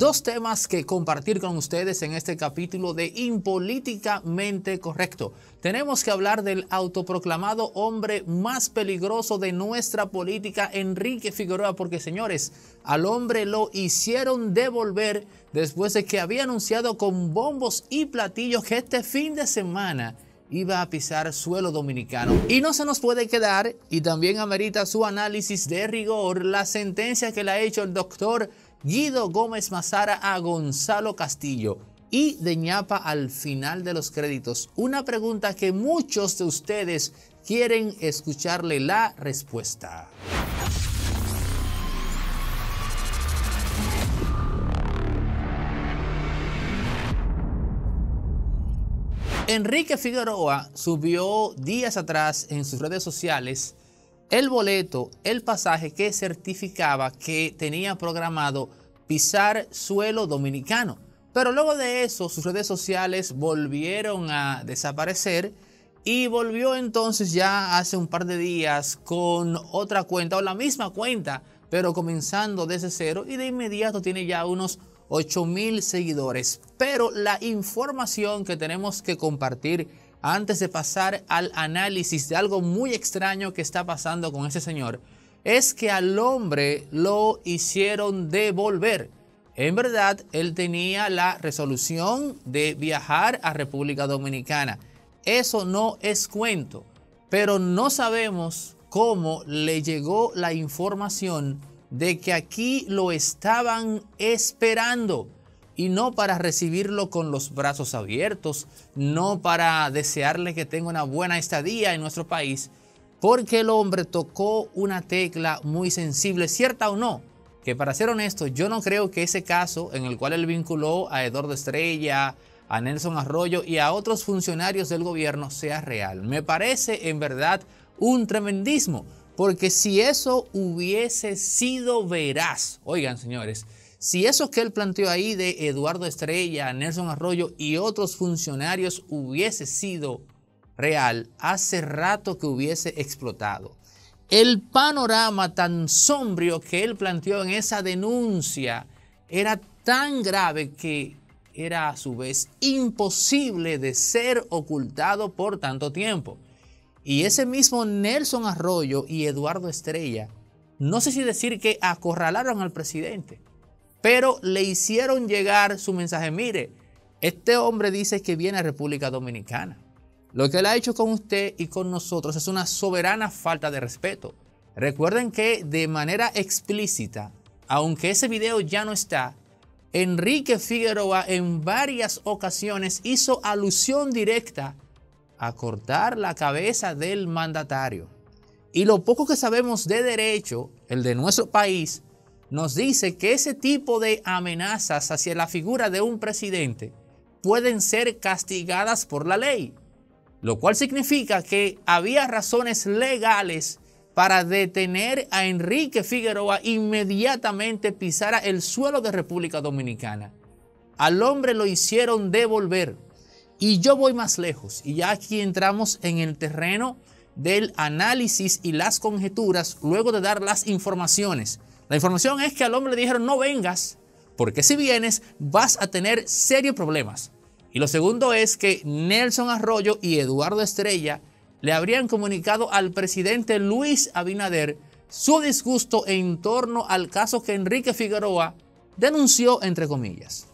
dos temas que compartir con ustedes en este capítulo de Impolíticamente Correcto. Tenemos que hablar del autoproclamado hombre más peligroso de nuestra política, Enrique Figueroa, porque señores, al hombre lo hicieron devolver después de que había anunciado con bombos y platillos que este fin de semana iba a pisar suelo dominicano. Y no se nos puede quedar, y también amerita su análisis de rigor, la sentencia que le ha hecho el doctor Guido Gómez Mazara a Gonzalo Castillo. Y de ñapa al final de los créditos, una pregunta que muchos de ustedes quieren escucharle la respuesta. Enrique Figueroa subió días atrás en sus redes sociales el boleto, el pasaje que certificaba que tenía programado pisar suelo dominicano. Pero luego de eso, sus redes sociales volvieron a desaparecer y volvió entonces ya hace un par de días con otra cuenta o la misma cuenta, pero comenzando desde cero, y de inmediato tiene ya unos 8,000 seguidores. Pero la información que tenemos que compartir antes de pasar al análisis de algo muy extraño que está pasando con ese señor es que al hombre lo hicieron devolver. En verdad, él tenía la resolución de viajar a República Dominicana. Eso no es cuento, pero no sabemos cómo le llegó la información de que aquí lo estaban esperando, y no para recibirlo con los brazos abiertos, no para desearle que tenga una buena estadía en nuestro país, porque el hombre tocó una tecla muy sensible, cierta o no, que para ser honesto, yo no creo que ese caso en el cual él vinculó a Eduardo Estrella, a Nelson Arroyo y a otros funcionarios del gobierno sea real. Me parece en verdad un tremendismo, porque si eso hubiese sido veraz, oigan señores, si eso que él planteó ahí de Eduardo Estrella, Nelson Arroyo y otros funcionarios hubiese sido real, hace rato que hubiese explotado. El panorama tan sombrío que él planteó en esa denuncia era tan grave que era a su vez imposible de ser ocultado por tanto tiempo. Y ese mismo Nelson Arroyo y Eduardo Estrella, no sé si decir que acorralaron al presidente, pero le hicieron llegar su mensaje. Mire, este hombre dice que viene a República Dominicana. Lo que él ha hecho con usted y con nosotros es una soberana falta de respeto. Recuerden que de manera explícita, aunque ese video ya no está, Enrique Figueroa en varias ocasiones hizo alusión directa a cortar la cabeza del mandatario. Y lo poco que sabemos de derecho, el de nuestro país, nos dice que ese tipo de amenazas hacia la figura de un presidente pueden ser castigadas por la ley, lo cual significa que había razones legales para detener a Enrique Figueroa inmediatamente pisara el suelo de República Dominicana. Al hombre lo hicieron devolver. Y yo voy más lejos, y ya aquí entramos en el terreno del análisis y las conjeturas luego de dar las informaciones. La información es que al hombre le dijeron no vengas, porque si vienes vas a tener serios problemas. Y lo segundo es que Nelson Arroyo y Eduardo Estrella le habrían comunicado al presidente Luis Abinader su disgusto en torno al caso que Enrique Figueroa denunció entre comillas.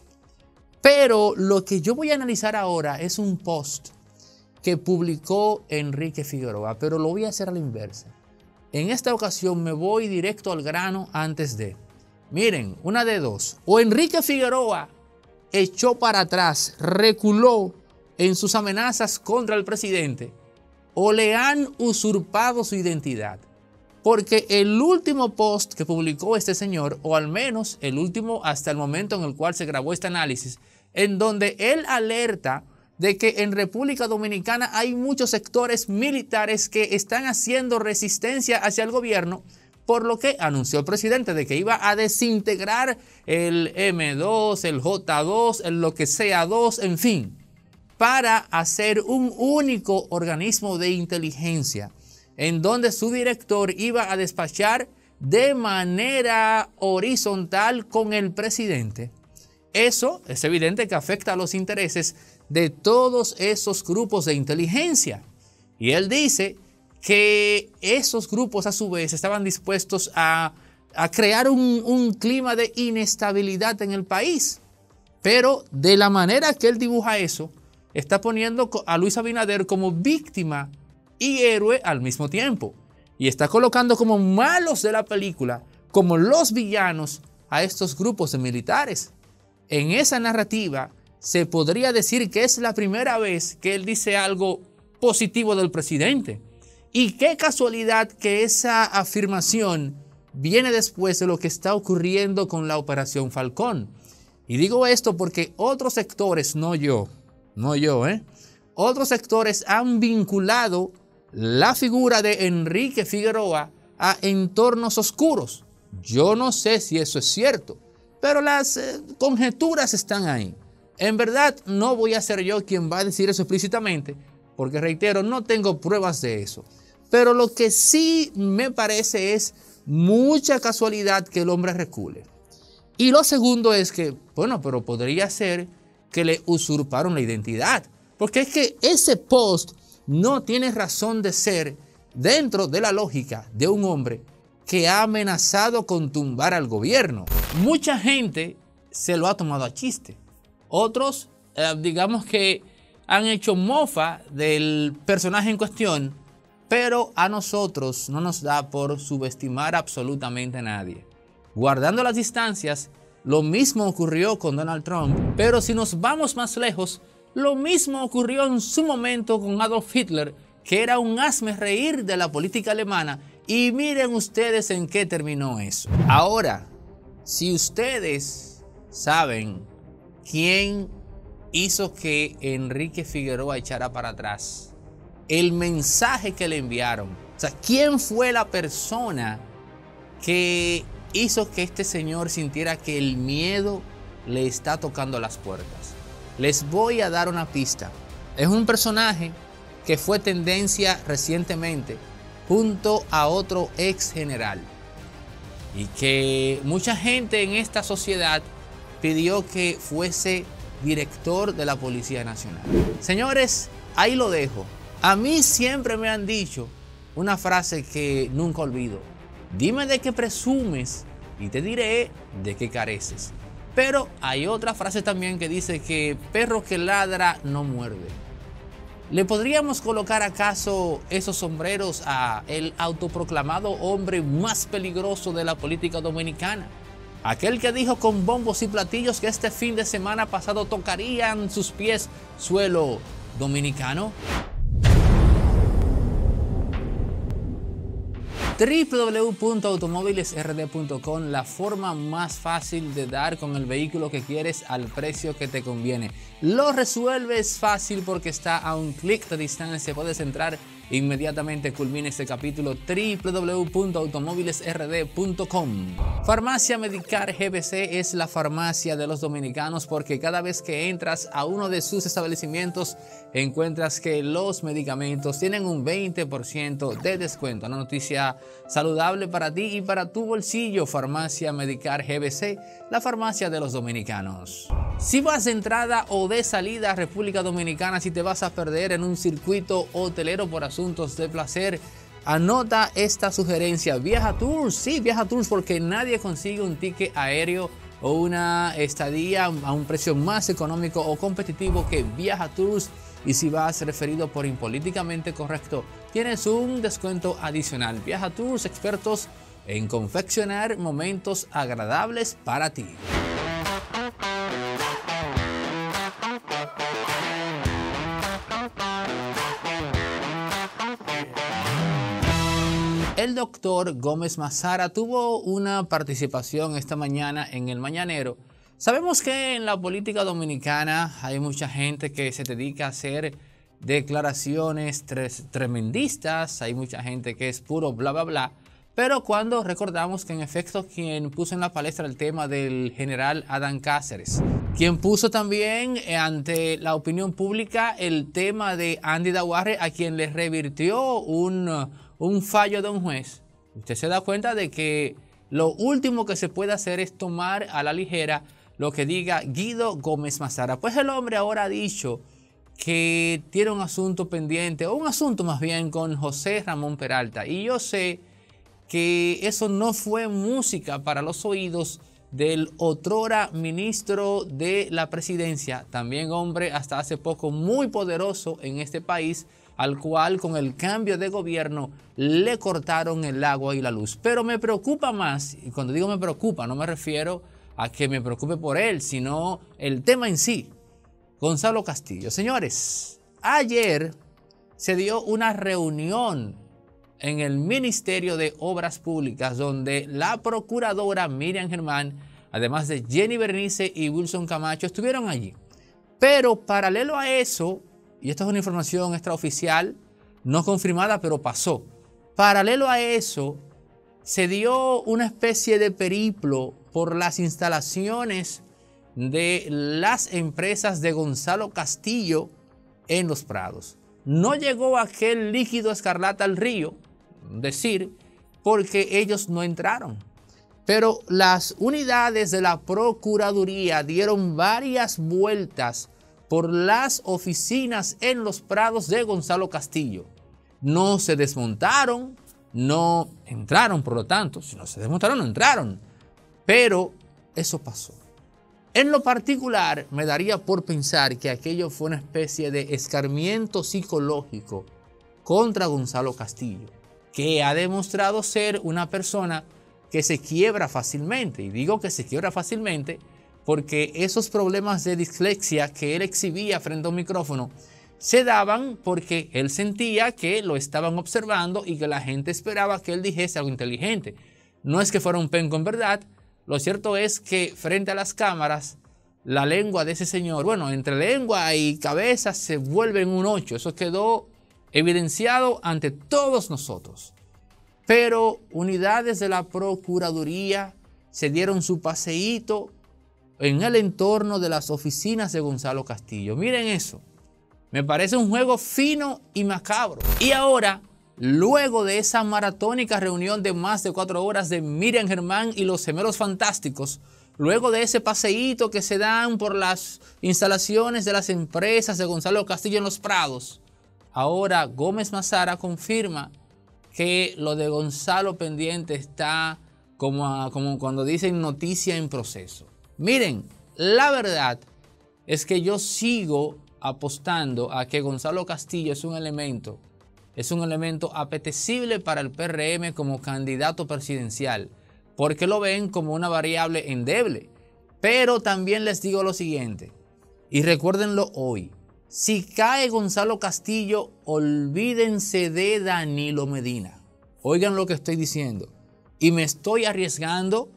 Pero lo que yo voy a analizar ahora es un post que publicó Enrique Figueroa, pero lo voy a hacer a la inversa. En esta ocasión me voy directo al grano antes de. Miren, una de dos. O Enrique Figueroa echó para atrás, reculó en sus amenazas contra el presidente, o le han usurpado su identidad. Porque el último post que publicó este señor, o al menos el último hasta el momento en el cual se grabó este análisis, en donde él alerta de que en República Dominicana hay muchos sectores militares que están haciendo resistencia hacia el gobierno, por lo que anunció el presidente de que iba a desintegrar el M2, el J2, el lo que sea 2, en fin, para hacer un único organismo de inteligencia en donde su director iba a despachar de manera horizontal con el presidente. Eso es evidente que afecta a los intereses de todos esos grupos de inteligencia. Y él dice que esos grupos a su vez estaban dispuestos a crear un clima de inestabilidad en el país. Pero de la manera que él dibuja eso, está poniendo a Luis Abinader como víctima y héroe al mismo tiempo. Y está colocando como malos de la película, como los villanos, a estos grupos de militares. En esa narrativa se podría decir que es la primera vez que él dice algo positivo del presidente. Y qué casualidad que esa afirmación viene después de lo que está ocurriendo con la Operación Falcón. Y digo esto porque otros sectores, otros sectores han vinculado la figura de Enrique Figueroa a entornos oscuros. Yo no sé si eso es cierto, pero las conjeturas están ahí. En verdad, no voy a ser yo quien va a decir eso explícitamente, porque reitero, no tengo pruebas de eso. Pero lo que sí me parece es mucha casualidad que el hombre recule. Y lo segundo es que, bueno, pero podría ser que le usurparon la identidad. Porque es que ese post no tiene razón de ser dentro de la lógica de un hombre que ha amenazado con tumbar al gobierno. Mucha gente se lo ha tomado a chiste. Otros, digamos que han hecho mofa del personaje en cuestión, pero a nosotros no nos da por subestimar absolutamente a nadie. Guardando las distancias, lo mismo ocurrió con Donald Trump, pero si nos vamos más lejos, lo mismo ocurrió en su momento con Adolf Hitler, que era un hazmerreír de la política alemana, y miren ustedes en qué terminó eso. Ahora, si ustedes saben quién hizo que Enrique Figueroa echara para atrás, el mensaje que le enviaron, o sea, quién fue la persona que hizo que este señor sintiera que el miedo le está tocando las puertas. Les voy a dar una pista. Es un personaje que fue tendencia recientemente junto a otro ex general y que mucha gente en esta sociedad pidió que fuese director de la Policía Nacional. Señores, ahí lo dejo. A mí siempre me han dicho una frase que nunca olvido. Dime de qué presumes y te diré de qué careces. Pero hay otra frase también que dice que perro que ladra no muerde. ¿Le podríamos colocar acaso esos sombreros a el autoproclamado hombre más peligroso de la política dominicana? Aquel que dijo con bombos y platillos que este fin de semana pasado tocarían sus pies suelo dominicano. www.automovilesrd.com, la forma más fácil de dar con el vehículo que quieres al precio que te conviene. Lo resuelves fácil porque está a un clic de distancia. Puedes entrar inmediatamente, culmina este capítulo, www.automovilesrd.com. Farmacia Medicar GBC es la farmacia de los dominicanos porque cada vez que entras a uno de sus establecimientos encuentras que los medicamentos tienen un 20% de descuento. Una noticia saludable para ti y para tu bolsillo. Farmacia Medicar GBC, la farmacia de los dominicanos. Si vas de entrada o de salida a República Dominicana, si te vas a perder en un circuito hotelero por asuntos de placer, anota esta sugerencia. Viaja Tours, sí, Viaja Tours, porque nadie consigue un ticket aéreo o una estadía a un precio más económico o competitivo que Viaja Tours. Y si vas referido por Impolíticamente Correcto, tienes un descuento adicional. Viaja Tours, expertos en confeccionar momentos agradables para ti. El doctor Gómez Mazara tuvo una participación esta mañana en el Mañanero. Sabemos que en la política dominicana hay mucha gente que se dedica a hacer declaraciones tremendistas, hay mucha gente que es puro bla bla bla, pero cuando recordamos que en efecto quien puso en la palestra el tema del general Adán Cáceres, quien puso también ante la opinión pública el tema de Andy Daguarre, a quien le revirtió un fallo de un juez, usted se da cuenta de que lo último que se puede hacer es tomar a la ligera lo que diga Guido Gómez Mazara. Pues el hombre ahora ha dicho que tiene un asunto pendiente, o un asunto más bien, con José Ramón Peralta. Y yo sé que eso no fue música para los oídos del otrora ministro de la presidencia, también hombre hasta hace poco muy poderoso en este país, al cual con el cambio de gobierno le cortaron el agua y la luz. Pero me preocupa más, y cuando digo me preocupa, no me refiero a que me preocupe por él, sino el tema en sí. Gonzalo Castillo. Señores, ayer se dio una reunión en el Ministerio de Obras Públicas donde la procuradora Miriam Germán, además de Jenny Bernice y Wilson Camacho, estuvieron allí. Pero paralelo a eso, y esto es una información extraoficial, no confirmada, pero pasó. Paralelo a eso, se dio una especie de periplo por las instalaciones de las empresas de Gonzalo Castillo en Los Prados. No llegó aquel líquido escarlata al río, decir, porque ellos no entraron. Pero las unidades de la Procuraduría dieron varias vueltas por las oficinas en Los Prados de Gonzalo Castillo. No se desmontaron, no entraron, por lo tanto, si no se desmontaron, no entraron. Pero eso pasó. En lo particular, me daría por pensar que aquello fue una especie de escarmiento psicológico contra Gonzalo Castillo, que ha demostrado ser una persona que se quiebra fácilmente. Y digo que se quiebra fácilmente porque esos problemas de dislexia que él exhibía frente a un micrófono se daban porque él sentía que lo estaban observando y que la gente esperaba que él dijese algo inteligente. No es que fuera un penco en verdad. Lo cierto es que frente a las cámaras, la lengua de ese señor, bueno, entre lengua y cabeza se vuelve en un 8. Eso quedó evidenciado ante todos nosotros. Pero unidades de la Procuraduría se dieron su paseíto en el entorno de las oficinas de Gonzalo Castillo. Miren eso. Me parece un juego fino y macabro. Y ahora, luego de esa maratónica reunión de más de 4 horas de Miriam Germán y los Gemelos Fantásticos, luego de ese paseíto que se dan por las instalaciones de las empresas de Gonzalo Castillo en Los Prados, ahora Gómez Mazara confirma que lo de Gonzalo pendiente está como cuando dicen noticia en proceso. Miren, la verdad es que yo sigo apostando a que Gonzalo Castillo es un elemento apetecible para el PRM como candidato presidencial, porque lo ven como una variable endeble. Pero también les digo lo siguiente, y recuérdenlo hoy: si cae Gonzalo Castillo, olvídense de Danilo Medina. Oigan lo que estoy diciendo. Y me estoy arriesgando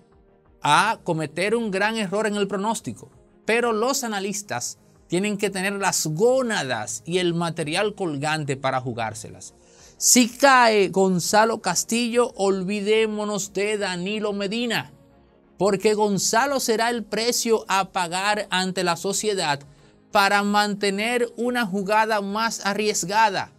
a cometer un gran error en el pronóstico. Pero los analistas tienen que tener las gónadas y el material colgante para jugárselas. Si cae Gonzalo Castillo, olvidémonos de Danilo Medina, porque Gonzalo será el precio a pagar ante la sociedad para mantener una jugada más arriesgada: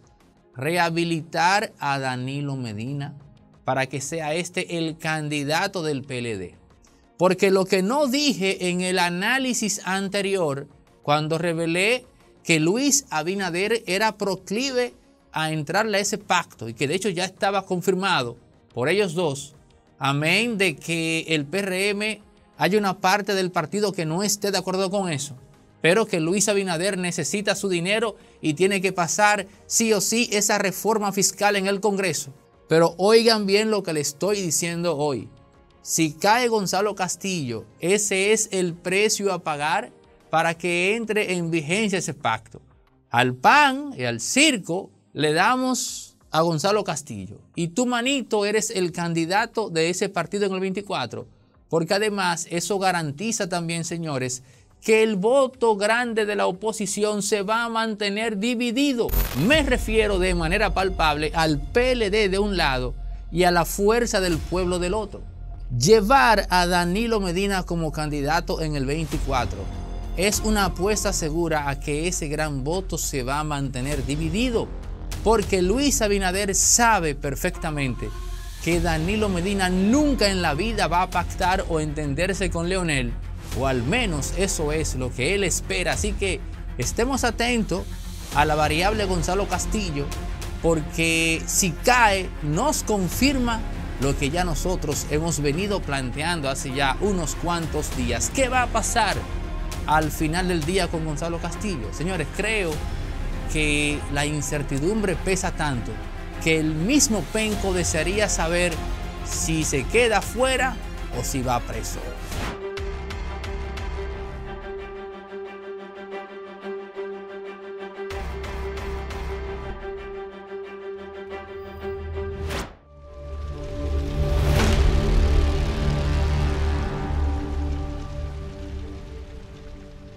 rehabilitar a Danilo Medina para que sea este el candidato del PLD. Porque lo que no dije en el análisis anterior, cuando revelé que Luis Abinader era proclive a entrarle a ese pacto y que de hecho ya estaba confirmado por ellos dos, amén de que el PRM haya una parte del partido que no esté de acuerdo con eso, pero que Luis Abinader necesita su dinero y tiene que pasar sí o sí esa reforma fiscal en el Congreso. Pero oigan bien lo que le estoy diciendo hoy. Si cae Gonzalo Castillo, ese es el precio a pagar para que entre en vigencia ese pacto. Al pan y al circo le damos a Gonzalo Castillo. Y tú, manito, eres el candidato de ese partido en el 24. Porque además eso garantiza también, señores, que el voto grande de la oposición se va a mantener dividido. Me refiero de manera palpable al PLD de un lado y a la Fuerza del Pueblo del otro. Llevar a Danilo Medina como candidato en el 24 es una apuesta segura a que ese gran voto se va a mantener dividido, porque Luis Abinader sabe perfectamente que Danilo Medina nunca en la vida va a pactar o entenderse con Leonel o al menos eso es lo que él espera. Así que estemos atentos a la variable Gonzalo Castillo, porque si cae nos confirma lo que ya nosotros hemos venido planteando hace ya unos cuantos días. ¿Qué va a pasar al final del día con Gonzalo Castillo? Señores, creo que la incertidumbre pesa tanto que el mismo Penco desearía saber si se queda fuera o si va preso.